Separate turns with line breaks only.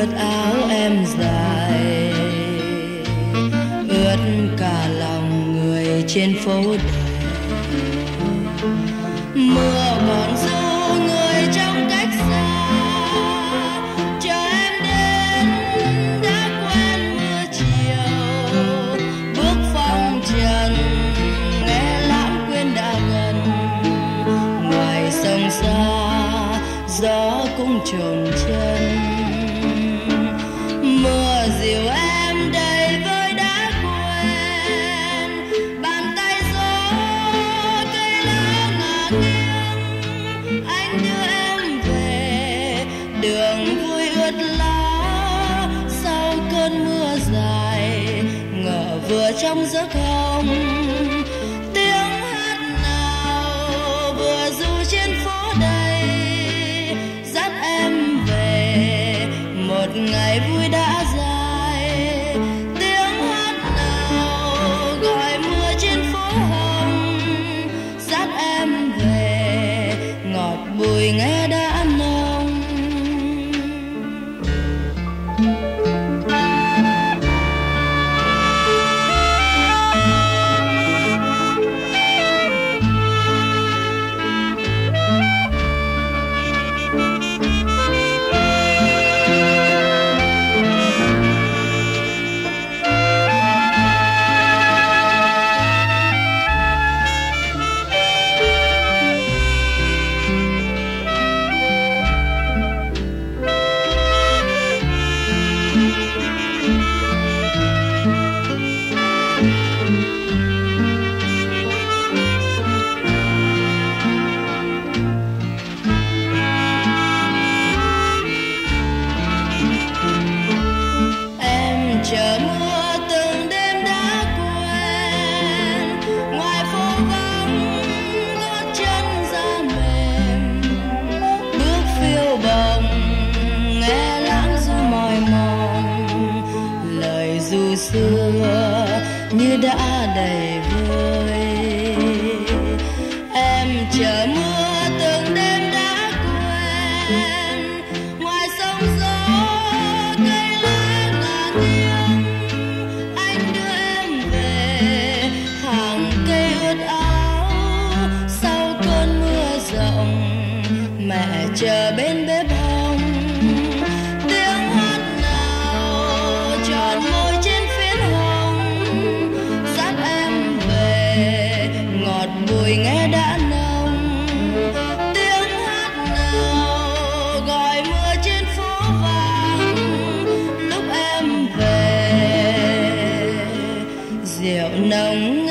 ướt áo em dài, ướt cả lòng người trên phố đời. Mưa còn ru người trong cách xa, chờ em đến đã quen mưa chiều. Bước phong trần nghe lãng quên đã gần, ngoài sông xa gió cũng chồn chân. Mưa dịu em đầy vơi đã quên, bàn tay gió cây lá ngả nghiêng. Anh đưa em về đường vui ướt lá, sau cơn mưa dài ngỡ vừa trong giấc hồng. Tiếng hát nào vừa ru trên phố đây, dắt em về một ngày vui đã dài. Tiếng hát nào gọi mưa trên phố hồng, dắt em về ngọt bùi nghe đã nồng. Chờ mưa từng đêm đã quen, ngoài phố vắng gót chân da mềm. Bước phiêu bồng nghe lãng ru mỏi mòn, lời ru xưa như đã đầy vơi. Em chờ mưa từng đêm đã quen, ngoài sông gió cây lá ngả nghiêng. Anh đưa em về hàng cây ướt áo, sau cơn mưa rộng mẹ chờ bên bếp hồng. Tiếng hát nào tròn môi trên phiến hồng, dắt em về ngọt bùi nghe đã nồng. Tiếng hát nào gọi mưa trên phố vàng, lúc em về rượu nồng